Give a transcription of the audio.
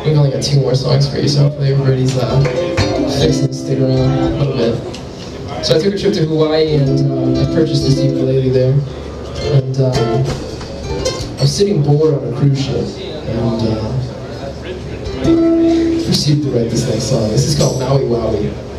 We've only got 2 more songs for you, so hopefully everybody's fixing to stick around a little bit. So I took a trip to Hawaii and I purchased this ukulele there. And I was sitting bored on a cruise ship and proceeded to write this next song. This is called Maui Wowii.